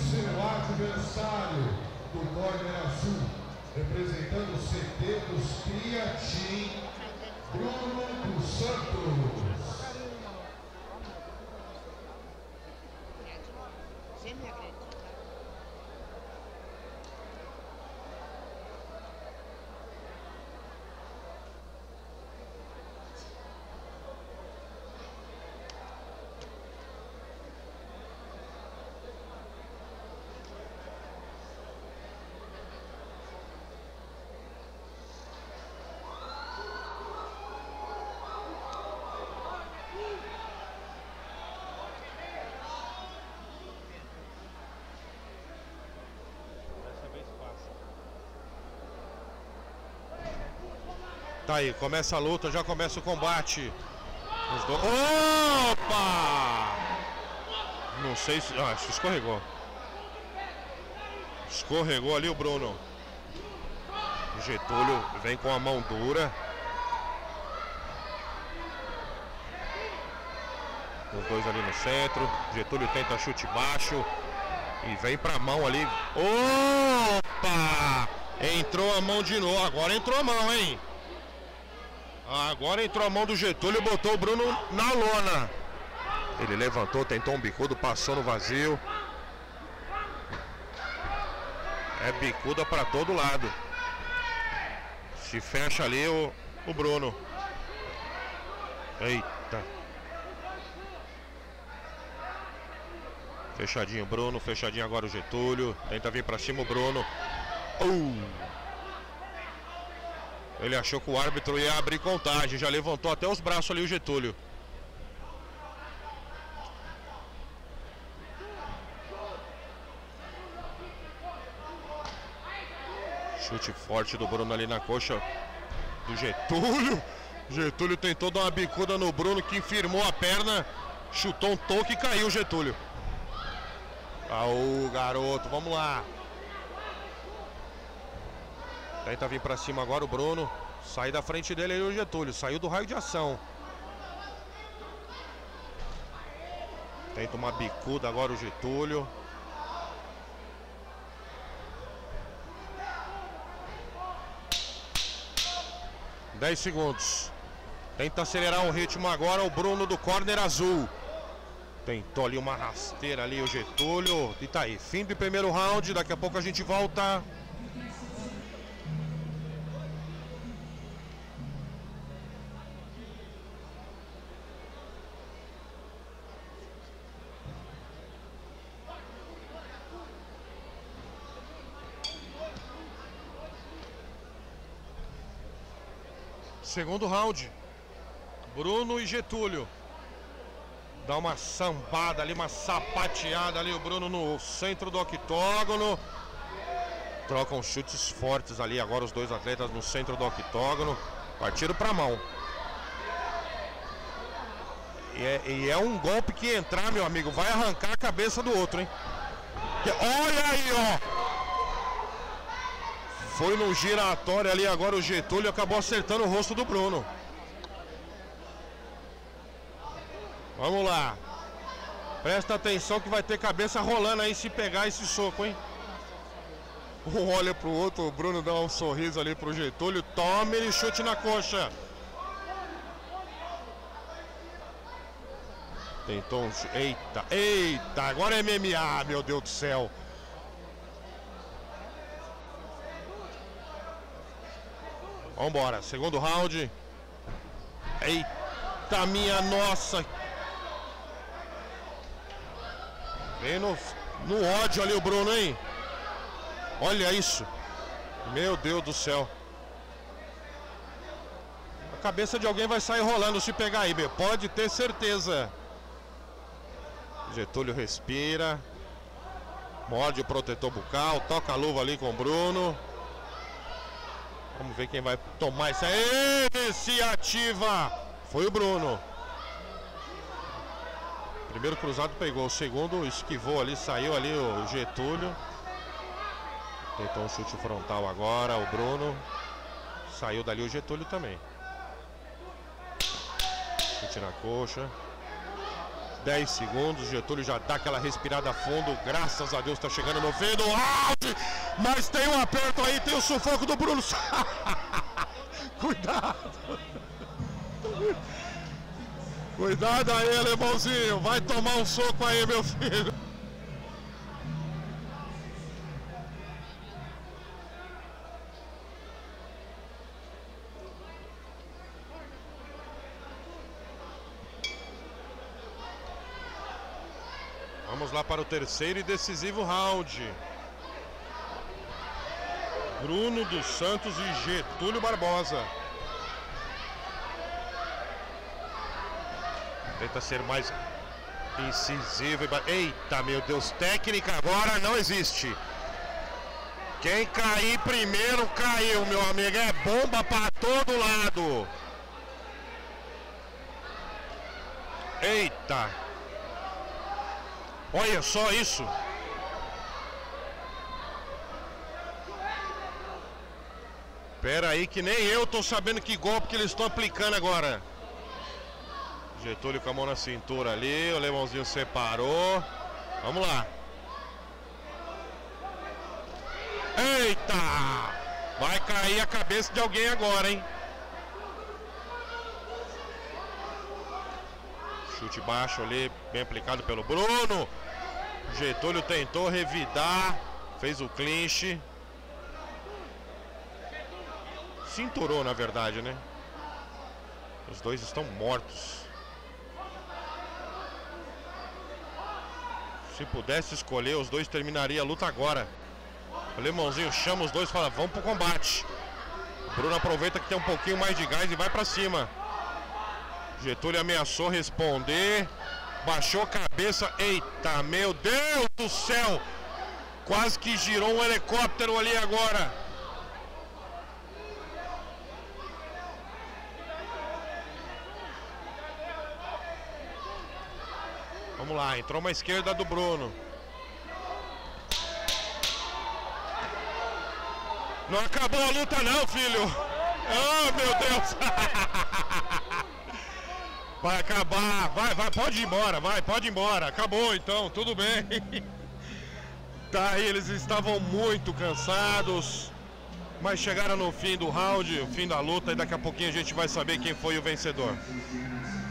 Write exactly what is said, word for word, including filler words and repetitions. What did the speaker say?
seu adversário do córner azul, representando o C T dos Criatim, Bruno dos Santos. Tá aí, começa a luta, já começa o combate. Os do... Opa! Não sei se... Ah, escorregou. Escorregou ali o Bruno. O Getúlio vem com a mão dura. Os dois ali no centro. Getúlio tenta chute baixo. E vem pra mão ali. Opa! Entrou a mão de novo. Agora entrou a mão, hein? Agora entrou a mão do Getúlio e botou o Bruno na lona. Ele levantou, tentou um bicudo, passou no vazio. É bicuda para todo lado. Se fecha ali o, o Bruno. Eita. Fechadinho o Bruno, fechadinho agora o Getúlio. Tenta vir para cima o Bruno. Uh. Ele achou que o árbitro ia abrir contagem. Já levantou até os braços ali o Getúlio. Chute forte do Bruno ali na coxa do Getúlio. Getúlio tentou dar uma bicuda no Bruno, que firmou a perna. Chutou um toque e caiu o Getúlio. Aô, garoto, vamos lá. Tenta vir pra cima agora o Bruno. Sai da frente dele aí o Getúlio. Saiu do raio de ação. Tenta uma bicuda agora o Getúlio. dez segundos. Tenta acelerar o ritmo agora o Bruno do córner azul. Tentou ali uma rasteira ali o Getúlio. E tá aí, fim do primeiro round. Daqui a pouco a gente volta. Segundo round, Bruno e Getúlio. Dá uma sambada ali, uma sapateada ali o Bruno no centro do octógono. Trocam chutes fortes ali agora os dois atletas no centro do octógono. Partiram pra mão. E é, e é um golpe que entrar, meu amigo, vai arrancar a cabeça do outro, hein? Que, olha aí, ó! Foi no giratório ali agora o Getúlio acabou acertando o rosto do Bruno. Vamos lá. Presta atenção que vai ter cabeça rolando aí se pegar esse soco, hein? Um olha pro outro, o Bruno dá um sorriso ali pro Getúlio. Toma ele, chute na coxa. Tentou um... Eita, eita, agora é M M A, meu Deus do céu. Vambora, segundo round. Eita, minha nossa. Vem no, no ódio ali o Bruno, hein? Olha isso. Meu Deus do céu. A cabeça de alguém vai sair rolando se pegar aí, meu. Pode ter certeza. Getúlio respira. Morde o protetor bucal. Toca a luva ali com o Bruno. Vamos ver quem vai tomar essa iniciativa. Foi o Bruno. Primeiro cruzado pegou, o segundo esquivou ali, saiu ali o Getúlio. Tentou um chute frontal agora, o Bruno. Saiu dali o Getúlio também. Chute na coxa. dez segundos, Getúlio já dá aquela respirada fundo, graças a Deus tá chegando no fim do round, mas tem um aperto aí, tem o sufoco do Bruno. Cuidado. Cuidado aí, alemãozinho, vai tomar um soco aí, meu filho. Vamos lá para o terceiro e decisivo round. Bruno dos Santos e Getúlio Barbosa. Tenta ser mais incisivo. Eita, meu Deus, técnica agora não existe. Quem cair primeiro caiu, meu amigo. É bomba para todo lado. Eita. Olha só isso. Pera aí que nem eu tô sabendo que golpe que eles estão aplicando agora. Getúlio com a mão na cintura ali, o alemãozinho separou. Vamos lá. Eita! Vai cair a cabeça de alguém agora, hein? Chute baixo ali, bem aplicado pelo Bruno. Getúlio tentou revidar, fez o clinch. Cinturou, na verdade, né? Os dois estão mortos. Se pudesse escolher, os dois terminariam a luta agora. O alemãozinho chama os dois e fala, vamos pro combate. O Bruno aproveita que tem um pouquinho mais de gás e vai pra cima. Getúlio ameaçou responder. Baixou a cabeça. Eita, meu Deus do céu. Quase que girou um helicóptero ali agora. Vamos lá, entrou uma esquerda do Bruno. Não acabou a luta não, filho. Oh, meu Deus. Vai acabar, vai, vai, pode ir embora, vai, pode ir embora. Acabou então, tudo bem. Tá aí, eles estavam muito cansados, mas chegaram no fim do round, o fim da luta, e daqui a pouquinho a gente vai saber quem foi o vencedor.